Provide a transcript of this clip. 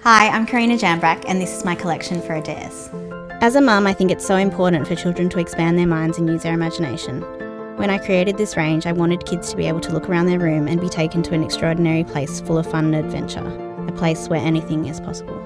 Hi, I'm Karina Jambrak and this is my collection for Adairs. As a mum, I think it's so important for children to expand their minds and use their imagination. When I created this range, I wanted kids to be able to look around their room and be taken to an extraordinary place full of fun and adventure, a place where anything is possible.